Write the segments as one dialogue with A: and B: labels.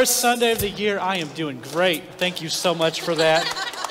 A: First Sunday of the year. I am doing great. Thank you so much for that.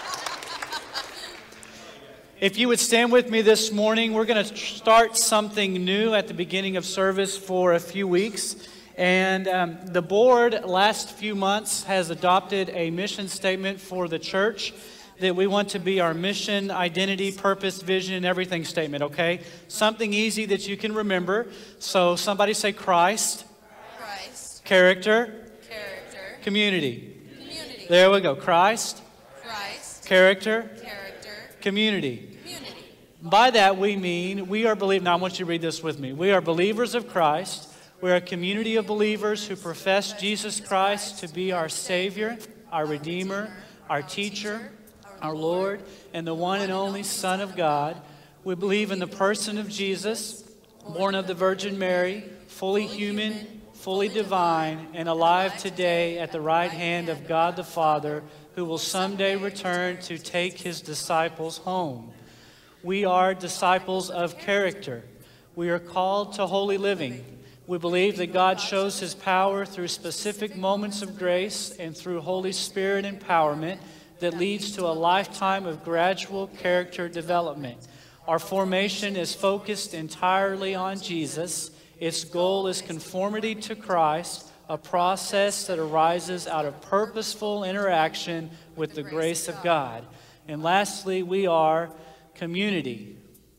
A: If you would stand with me this morning, we're going to start something new at the beginning of service for a few weeks. And the board last few months has adopted a mission statement for the church that we want to be our mission, identity, purpose, vision, and everything statement, okay? Something easy that you can remember. So somebody say Christ.
B: Christ.
A: Character.
B: Character.
A: Community.
B: Community.
A: There we go. Christ.
B: Christ.
A: Character.
B: Character.
A: Community.
B: Community.
A: By that we mean we are believers. Now I want you to read this with me. We are believers of Christ. We are a community of believers who profess Jesus Christ to be our Savior, our Redeemer, our teacher, our Lord, and the one and only Son of God. We believe in the person of Jesus, born of the Virgin Mary, fully human, fully divine, and alive today at the right hand of God the Father, who will someday return to take his disciples home. We are disciples of character. We are called to holy living. We believe that God shows his power through specific moments of grace and through Holy Spirit empowerment that leads to a lifetime of gradual character development. Our formation is focused entirely on Jesus. Its goal is conformity to Christ, a process that arises out of purposeful interaction with the grace of God. And lastly, we are community.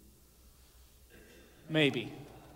A: Maybe.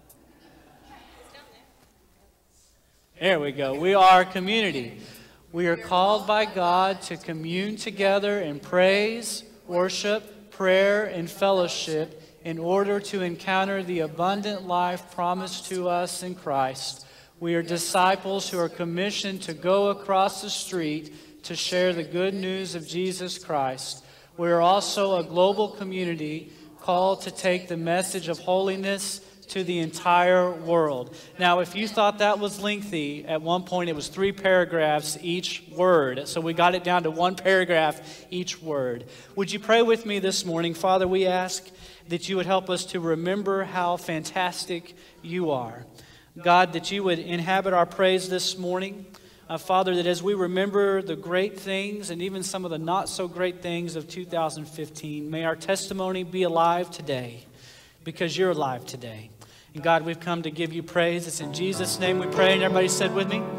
A: There we go. We are community. We are called by God to commune together in praise, worship, prayer, and fellowship in order to encounter the abundant life promised to us in Christ. We are disciples who are commissioned to go across the street to share the good news of Jesus Christ. We are also a global community called to take the message of holiness to the entire world. Now, if you thought that was lengthy, at one point it was 3 paragraphs each word. So we got it down to 1 paragraph each word. Would you pray with me this morning? Father, we ask that you would help us to remember how fantastic you are. God, that you would inhabit our praise this morning. Father, that as we remember the great things and even some of the not so great things of 2015, may our testimony be alive today because you're alive today. And God, we've come to give you praise. It's in Jesus' name we pray. And everybody said with me?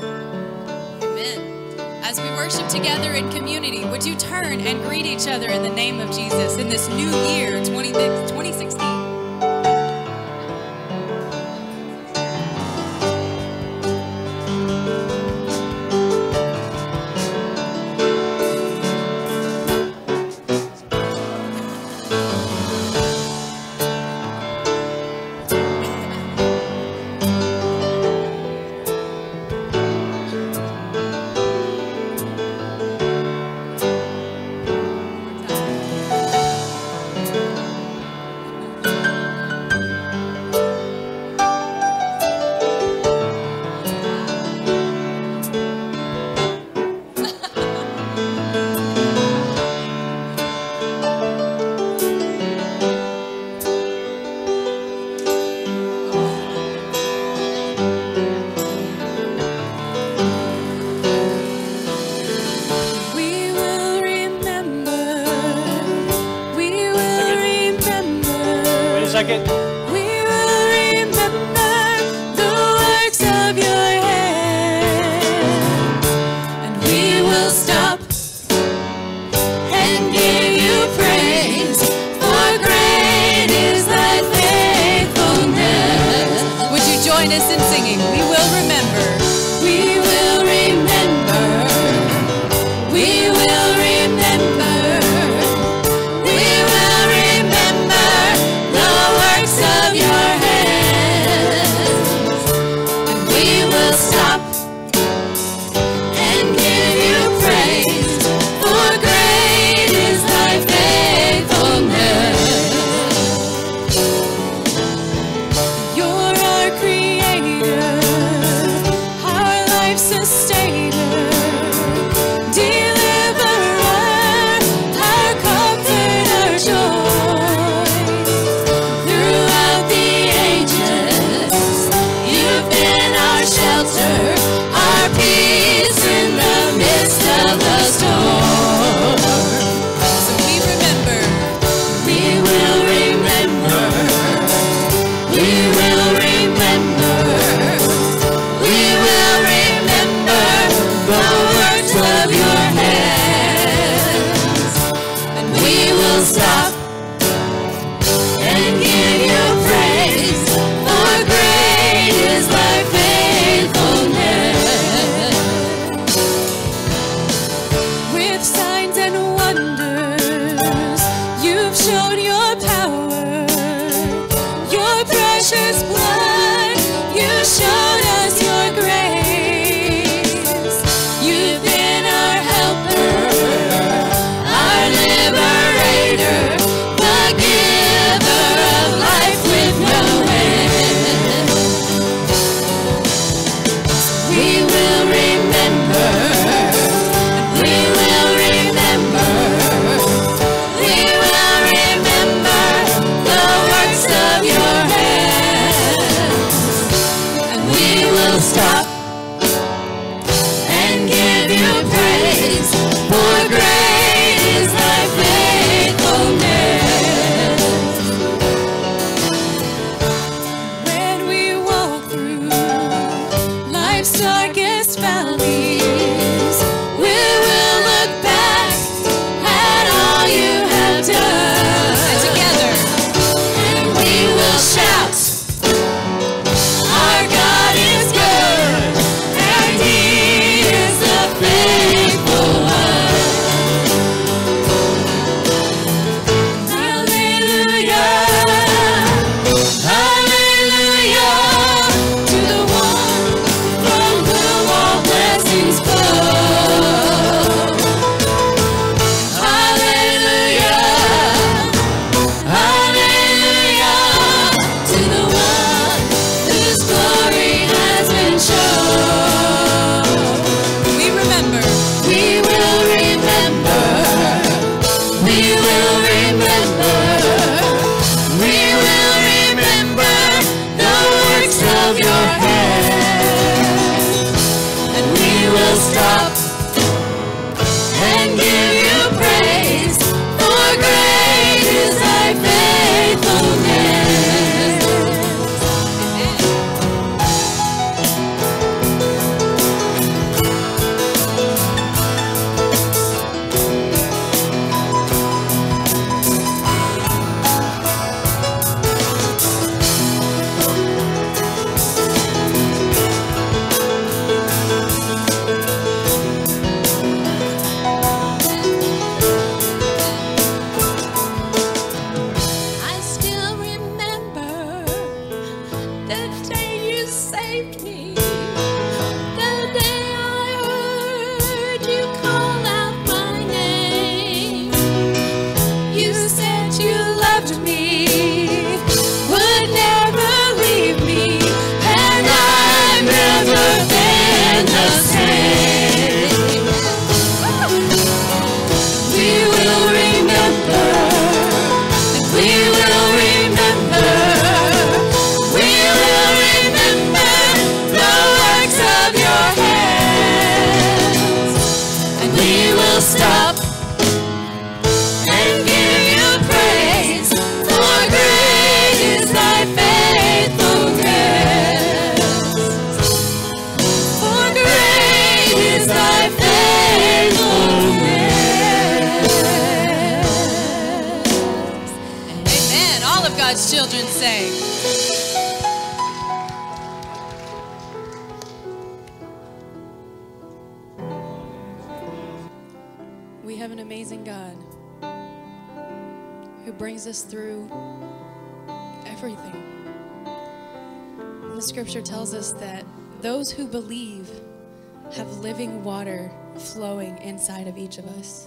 B: Amen. As we worship together in community, would you turn and greet each other in the name of Jesus in this new year, 2016?
C: You're our creator.
B: for great is thy faithfulness. When we walk through life's darkest valleys, we will look back at all you have done. And together, and we will shout, our God is good, and He is the faithful one. Hallelujah, hallelujah, to the one from whom all blessings flow. Hallelujah, hallelujah, to the one whose glory has been shown. We remember, we will remember, we will remember, we will remember the works of your hands, and we will stop and give you praise, for great is thy faithfulness. I still remember the day you saved me, the day I heard you call out my name. You said you loved me, would never leave me, and I've never been the same. We will remember, we will remember, we will remember the works of your hands, and we will stop and give you praise, for great is thy faithfulness. For great is thy faithfulness. Amen. All of God's children say. We have an amazing God who brings us through everything. And the scripture tells us that those who believe have living water flowing inside of each of us.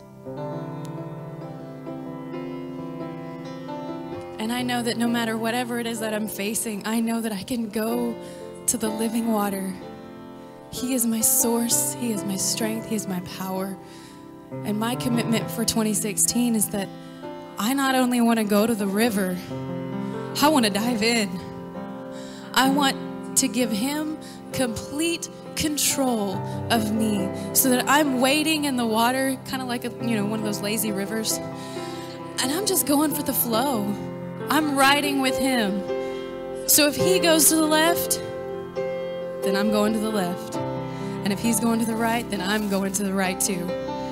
B: And I know that no matter whatever it is that I'm facing, I know that I can go to the living water. He is my source, He is my strength, He is my power. And my commitment for 2016 is that I not only want to go to the river, I want to dive in. I want to give Him complete control of me so that I'm wading in the water, kind of like one of those lazy rivers, and I'm just going for the flow. I'm riding with Him. So if He goes to the left, then I'm going to the left. And if He's going to the right, then I'm going to the right too.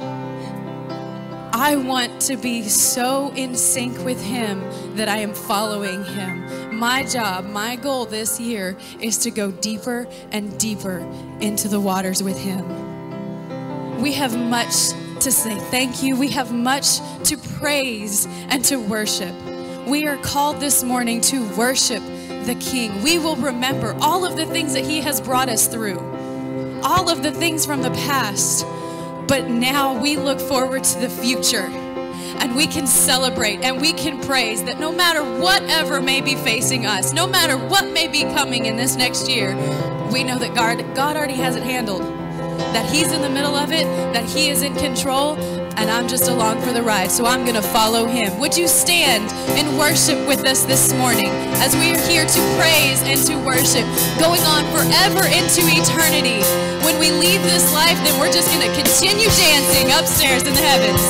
B: I want to be so in sync with Him that I am following Him. My job, my goal this year is to go deeper and deeper into the waters with Him. We have much to say thank you. We have much to praise and to worship. We are called this morning to worship the King. We will remember all of the things that He has brought us through, all of the things from the past. But now we look forward to the future, and we can celebrate and we can praise that no matter whatever may be facing us, no matter what may be coming in this next year, we know that God already has it handled, that He's in the middle of it, that He is in control, and I'm just along for the ride, so I'm going to follow Him. Would you stand and worship with us this morning as we are here to praise and to worship, going on forever into eternity? When we leave this life, life, then we're just going to continue dancing upstairs in the heavens.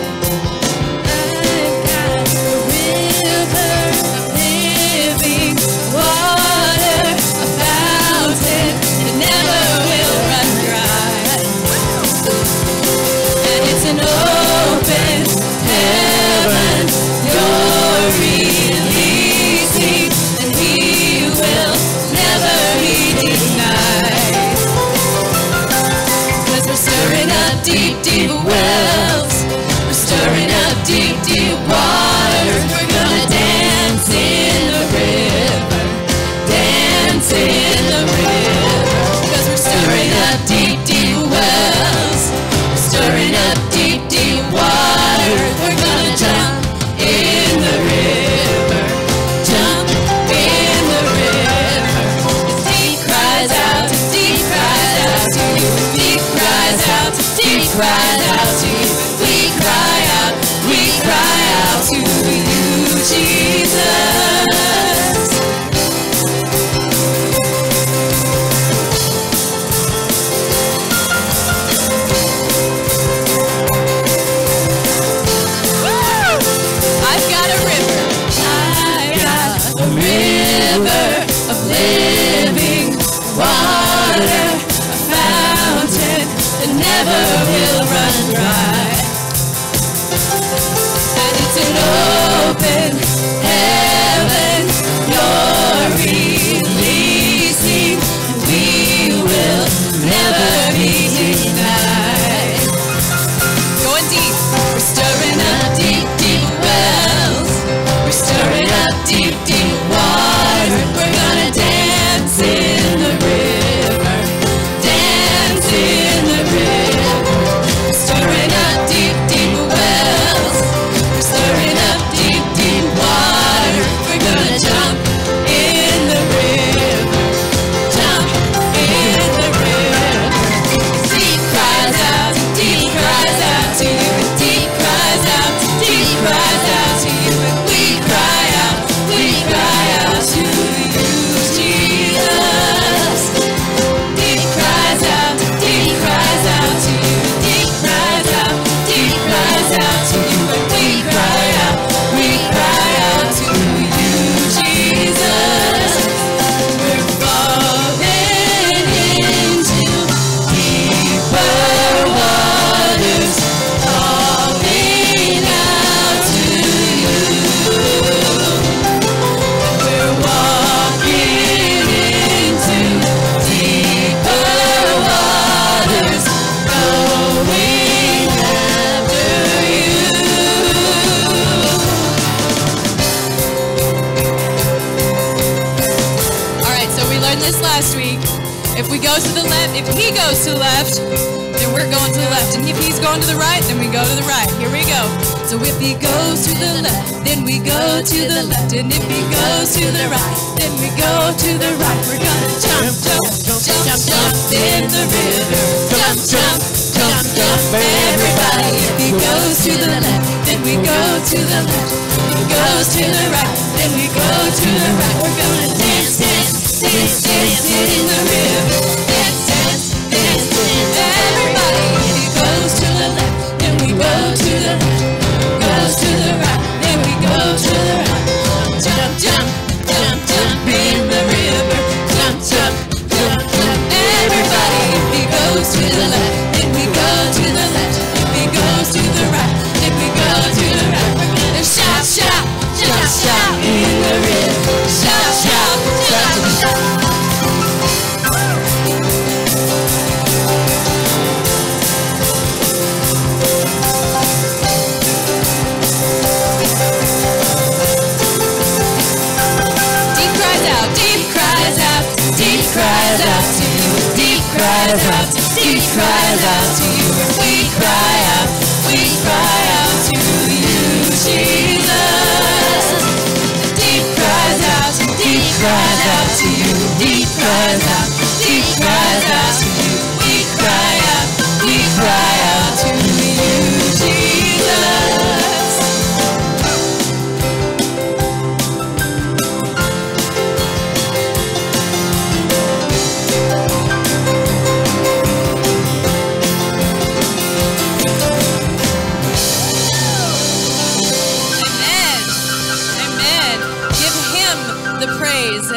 B: I've got a river of living water, a fountain that never will run dry. And it's an open heaven you're releasing, and He will never be denied. 'Cause we're stirring up deep, deep wells. We're stirring up deep, deep waters. We're gonna dance in the river, dance in the river. 'Cause we're stirring up deep, deep wells. We're stirring up deep, deep waters. We're gonna jump in the river, jump in the river. As deep cries out to deep cries out to you. Deep cries out to deep cries out to you. We cry out to you, Jesus. I've got a river. I got a river of living water, a fountain that never will run dry. And it's an open heaven you're releasing, and we will never be denied. Going deep. We're stirring up deep, deep wells. We're stirring up deep, deep water. We're gonna dance in the river, dance in the river. We're stirring up deep, deep wells. We're stirring up deep, deep water. We're gonna jump in the river, jump in the river. Deep cries out to you. Deep cries out to you. And we cry out to you, Jesus. Deep cries out to you. Deep cries out to you. And we cry out to you, Jesus. We're falling into deeper waters, calling out to you. We're walking into deeper waters, going after you. All right, so we learned this last week. If we go to the left, if He goes to the left, then we're going to the left. And if He's going to the right, then we go to the right. Here we go. So if He goes to the left, then we go to the left. And if He goes to the right, then we go to the right. We're gonna jump, jump, jump, jump, jump in the river. Jump, jump, jump, jump, everybody. If He goes to the left, then we go to the left. If He goes to the right, then we go to the right. We're gonna dance, dance, dance, dance in the river. Dance, dance, dance, dance, everybody. If He goes to the left, then we go to the left. Goes to the right, then we go to the right. Jump, jump, jump, jump in the river. Jump, jump, jump, jump, everybody. If He goes to the left, then we go to the left. If He goes to the right, then we go to the right. We're gonna shout, shout, shout, shout in the river. Shout, shout, shout, shout.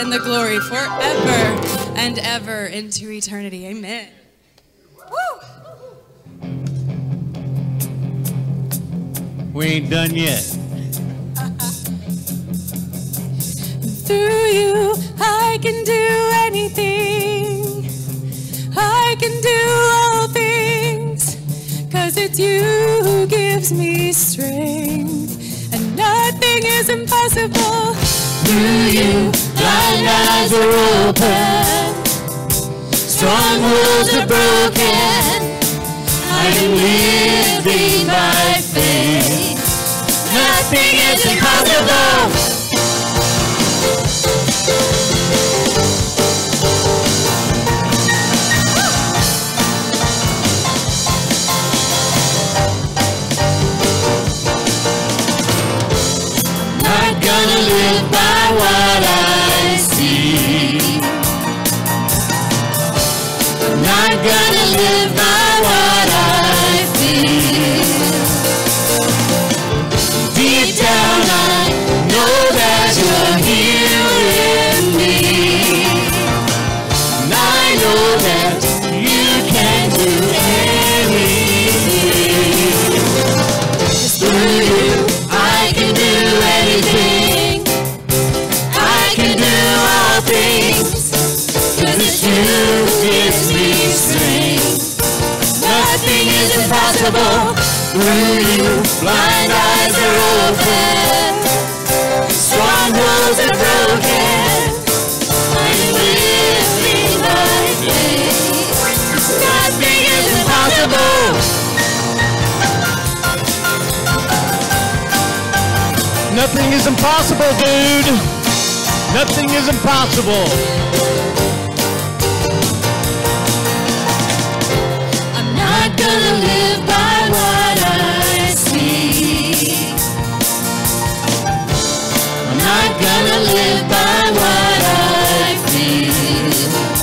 B: and the glory forever and ever into eternity. Amen. Woo!
A: We ain't done yet.
B: Through you, I can do anything. I can do all things, 'cause it's you who gives me strength, and nothing is impossible. Through you, blind eyes are open, strongholds are broken. I am living by faith. Nothing is impossible. Not gonna live by what I see. Not gonna live by what I feel. Deep down I know that you're here with me. And I know that you can do anything. 'Cause through you I can do anything. I can do all things. 'Cause it's you who gives me strength. Nothing is impossible. Through you, blind eyes are open, strongholds are broken. I'm living by faith. Nothing is impossible.
A: Nothing is impossible, dude. Nothing is impossible.
B: I'm not gonna live by what I see. I'm not gonna live by what I feel.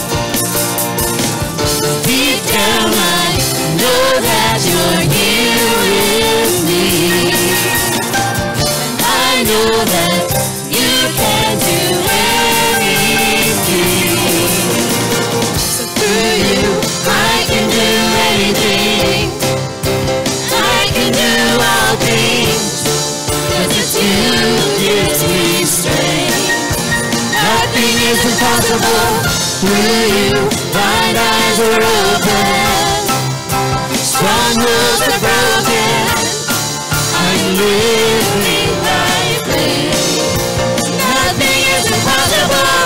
B: Deep down I know that you're here with me. And I know that you can do anything. So through you I can do anything. I can do all things. 'Cause it's you who gives me strength. Nothing is impossible. Through you, blind eyes are open, strongholds are broken. I'm living by faith. Nothing is impossible.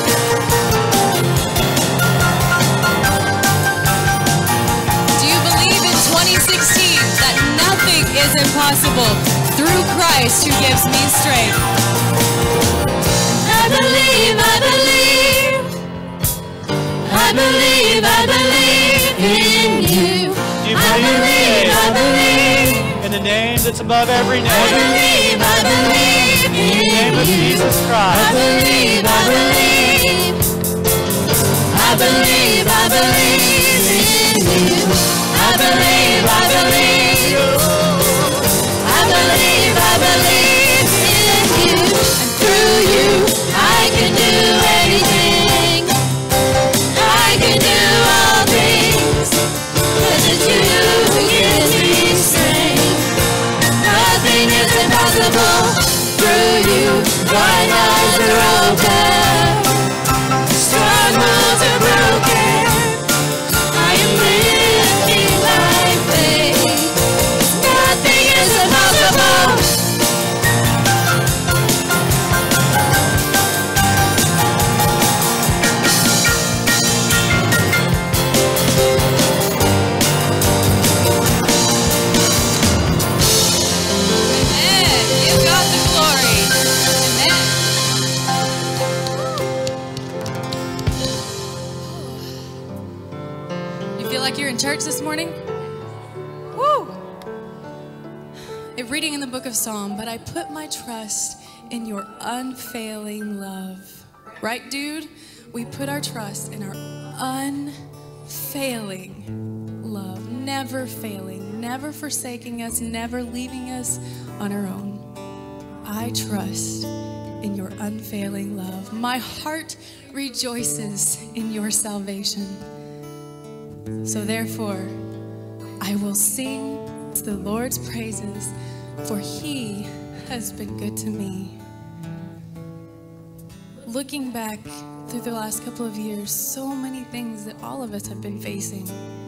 B: Do you believe in 2016 that nothing is impossible through Christ who gives me strength? I believe, I believe. I believe, I believe in you.
A: You
B: I believe, I believe.
A: in the name that's above every name.
B: I believe, I believe
A: In the name of
B: in you.
A: Jesus
B: I
A: Christ.
B: believe, I believe. I believe, I believe in you. I believe, I believe. I believe, I believe in you. And through you, I can do anything. I can do all things. 'Cause it's you who gives me strength. Nothing is impossible. Through you, blind eyes are open, strongholds are broken. I am living by faith. Nothing is impossible. Amen. You got the glory. Amen. You feel like you're in church this morning? Woo! A reading in the book of Psalm, but I put my trust in your unfailing love. Right, dude? We put our trust in our unfailing love. Never failing, never forsaking us, never leaving us on our own. I trust in your unfailing love. My heart rejoices in your salvation. So therefore, I will sing the Lord's praises, for he has been good to me. Looking back through the last couple of years, so many things that all of us have been facing,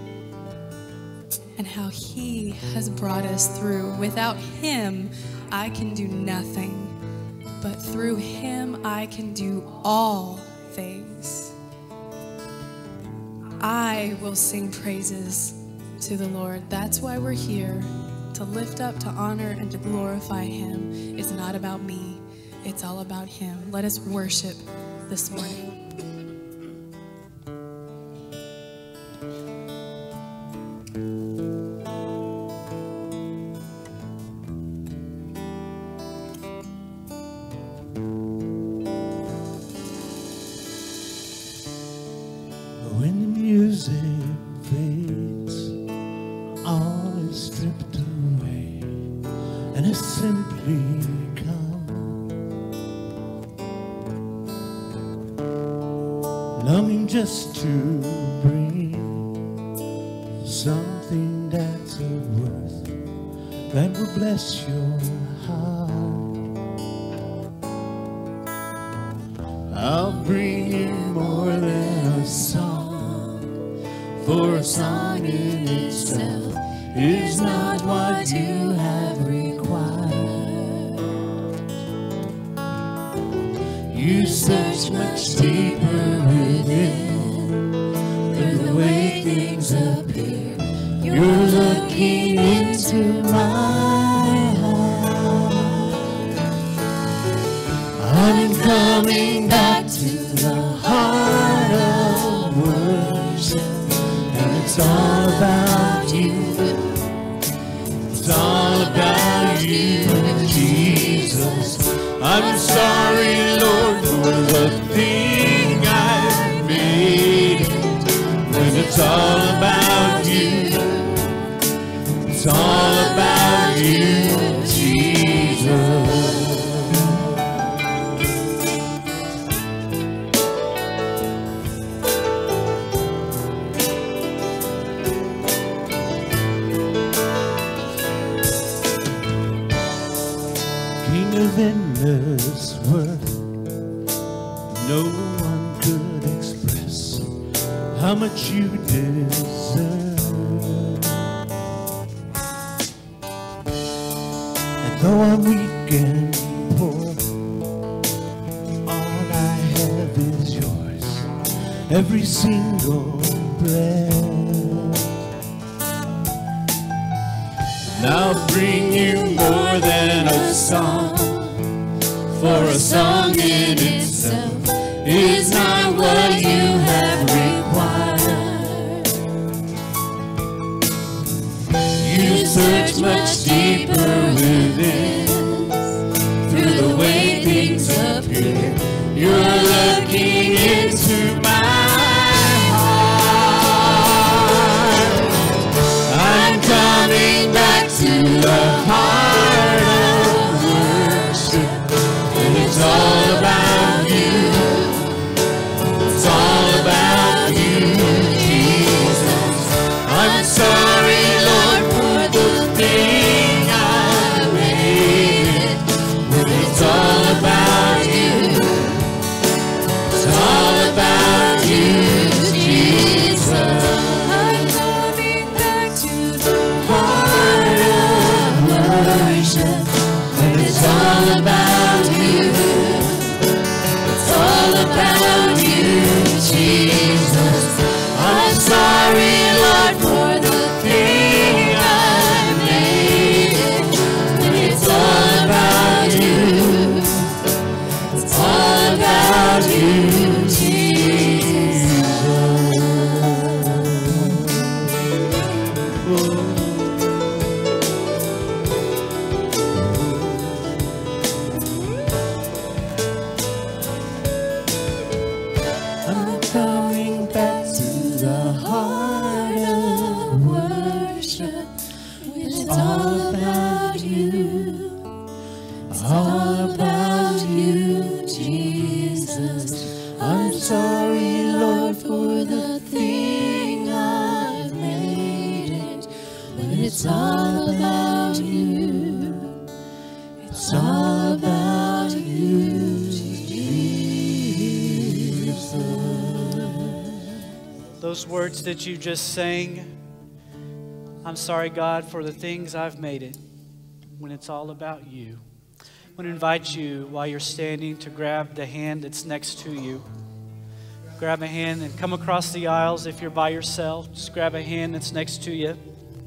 B: and how he has brought us through. Without him, I can do nothing, but through him, I can do all things. I will sing praises to the Lord. That's why we're here, to lift up, to honor, and to glorify him. It's not about me. It's all about him. Let us worship this morning.
C: When the music fades, all is stripped away, and I simply come, longing just to bring something that's of worth that will bless your heart. I'll bring you more than a song, for a song in itself is not what you have required. You search much deeper within, through the way things appear. You're looking into my heart. I'm coming back to the heart of worship, and it's all about you. It's all about you, Jesus. I'm sorry, Lord, for the thing I've made. When it's all about you, it's all about you, Jesus. Of endless worth, no one could express how much you deserve. And though I'm weak and poor, all I have is yours, every single breath. And I'll bring you more than a song, for a song in itself is not what you have required. You search much deeper within, through the way things appear. You're looking into my heart. I'm coming back to the heart of worship. It's all about you. It's all about you, Jesus. I'm sorry, Lord, for the thing I made. But it's all about you. It's all about you, Jesus. I'm coming back to the heart of worship. And it's all about you. It's all about you, Jesus. I'm sorry, Lord, for the thing I made. And it's all about you. It's all about you, Jesus. I'm coming back to the heart of worship. It's all about you. It's all about you. it's all about you. It's all about you, Jesus.
A: Those words that you just sang, I'm sorry, God, for the things I've made it when it's all about you. I want to invite you while you're standing to grab the hand that's next to you. Grab a hand and come across the aisles. If you're by yourself, just grab a hand that's next to you.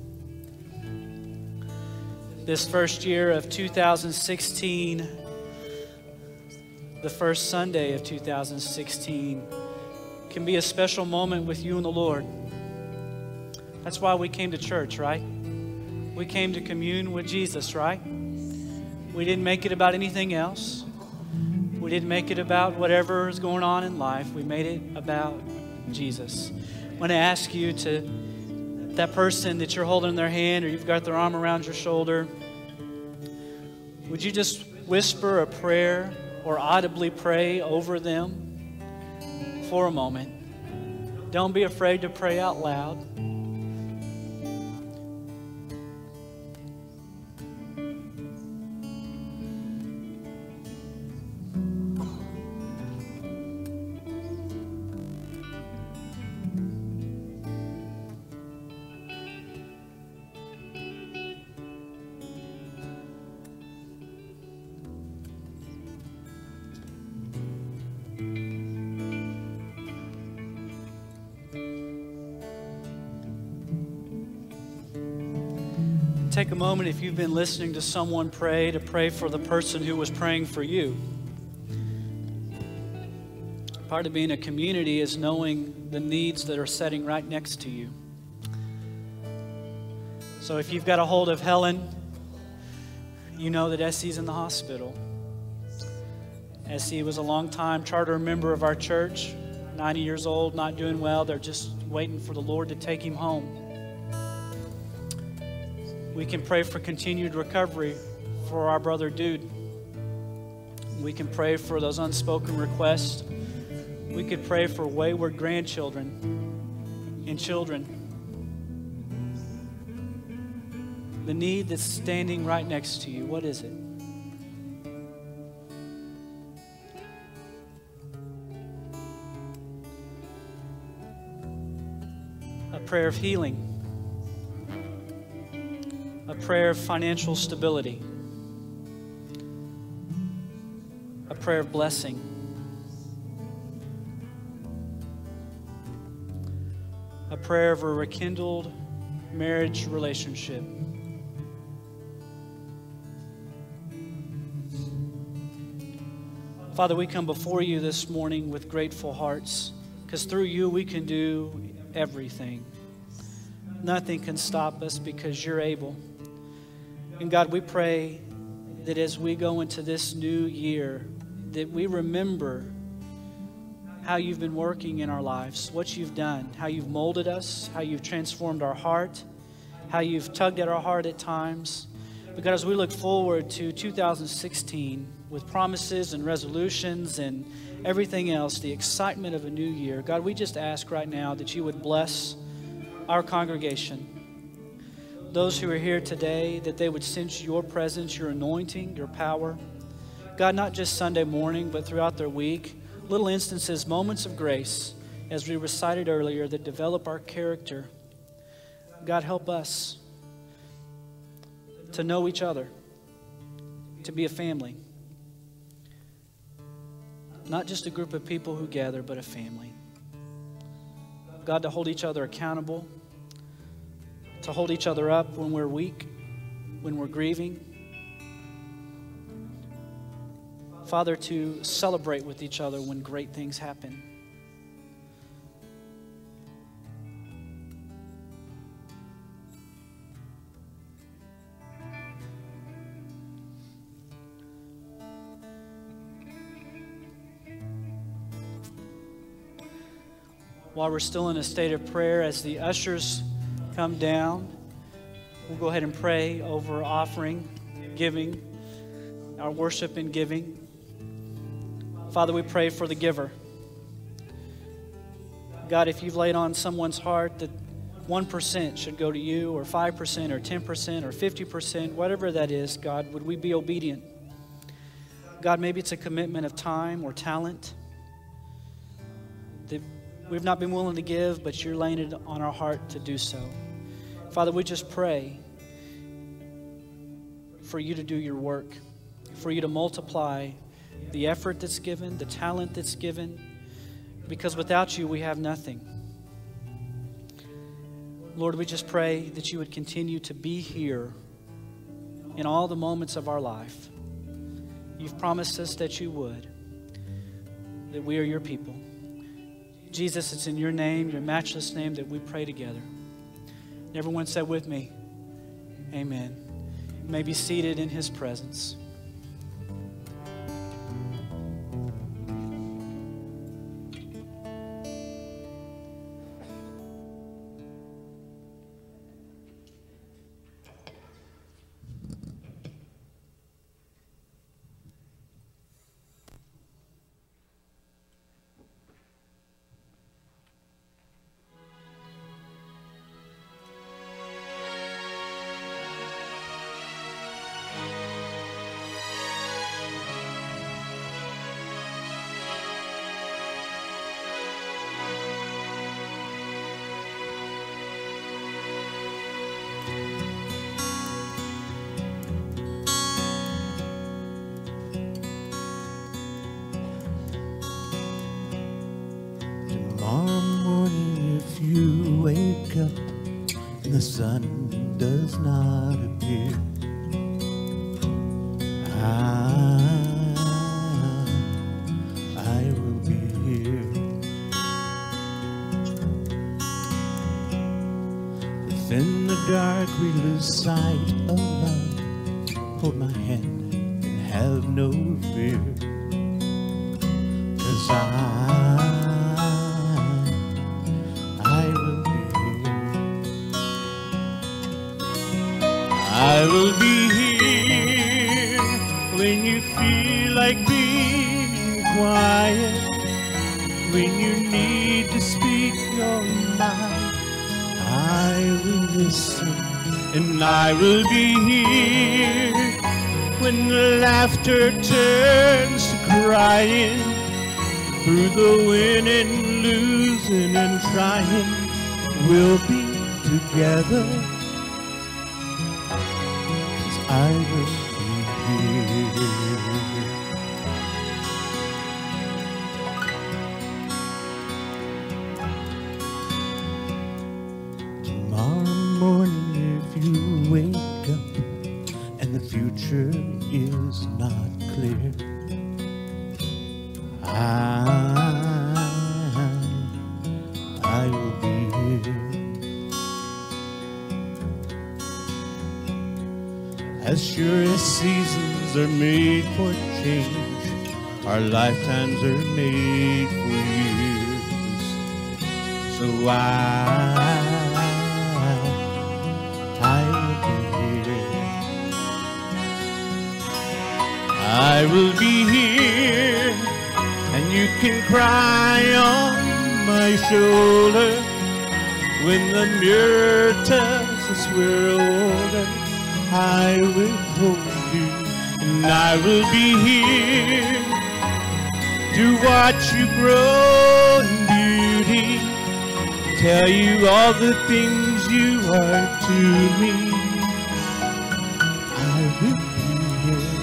A: This first year of 2016, the first Sunday of 2016, can be a special moment with you and the Lord. That's why we came to church, right? We came to commune with Jesus, right? We didn't make it about anything else. We didn't make it about whatever is going on in life. We made it about Jesus. I want to ask you to, that person that you're holding their hand or you've got their arm around your shoulder, would you just whisper a prayer or audibly pray over them for a moment? Don't be afraid to pray out loud. Take a moment, if you've been listening to someone pray, to pray for the person who was praying for you. Part of being a community is knowing the needs that are sitting right next to you. So if you've got a hold of Helen, you know that Essie's in the hospital. Essie was a long-time charter member of our church, 90 years old, not doing well. They're just waiting for the Lord to take him home. We can pray for continued recovery for our brother Dude. We can pray for those unspoken requests. We could pray for wayward grandchildren and children. The need that's standing right next to you, what is it? A prayer of healing. A prayer of financial stability. A prayer of blessing. A prayer of a rekindled marriage relationship. Father, we come before you this morning with grateful hearts, because through you we can do everything. Nothing can stop us because you're able. And God, we pray that as we go into this new year, that we remember how you've been working in our lives, what you've done, how you've molded us, how you've transformed our heart, how you've tugged at our heart at times. But God, as we look forward to 2016 with promises and resolutions and everything else, the excitement of a new year, God, we just ask right now that you would bless our congregation. Those who are here today, that they would sense your presence, your anointing, your power. God, not just Sunday morning, but throughout their week. Little instances, moments of grace, as we recited earlier, that develop our character. God, help us to know each other, to be a family. Not just a group of people who gather, but a family. God, to hold each other accountable, to hold each other up when we're weak, when we're grieving. Father, to celebrate with each other when great things happen. While we're still in a state of prayer, as the ushers come down, we'll go ahead and pray over offering, giving, our worship and giving. Father, we pray for the giver. God, if you've laid on someone's heart that 1% should go to you, or 5%, or 10%, or 50%, whatever that is, God, would we be obedient? God, maybe it's a commitment of time or talent that we've not been willing to give, but you're laying it on our heart to do so. Father, we just pray for you to do your work, for you to multiply the effort that's given, the talent that's given, because without you, we have nothing. Lord, we just pray that you would continue to be here in all the moments of our life. You've promised us that you would, that we are your people. Jesus, it's in your name, your matchless name, that we pray together. And everyone said with me, amen. You may be seated in his presence.
C: Tomorrow morning, if you wake up and the sun does not appear, I will be here. Within the dark, we lose sight of love. Hold my hand and have no fear, 'cause I will be here when you feel like being quiet, when you need to speak your mind. I will listen, and I will be here when the laughter turns to crying, through the winning, losing, and trying. We'll be together. I will be here. Tomorrow morning, if you wake up and the future is not clear, I will be here. As sure as seasons are made for change, our lifetimes are made for years. So I will be here. I will be here, and you can cry on my shoulder when the mirror tells us we're older. I will hold you, and I will be here to watch you grow in beauty, tell you all the things you are to me. I will be here.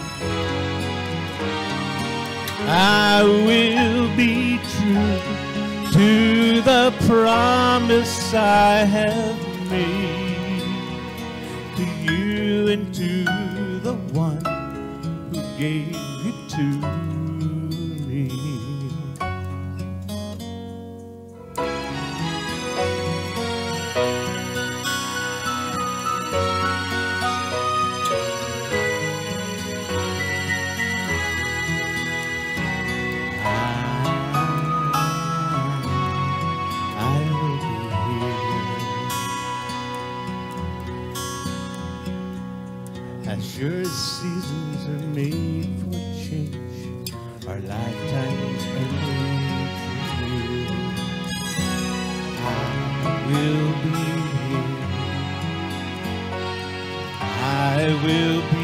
C: I will be true to the promise I have made, to you and to the one who gave you to me. I will be here. As sure as seasons are made for change, our lifetimes are made for you. I will be here. I will be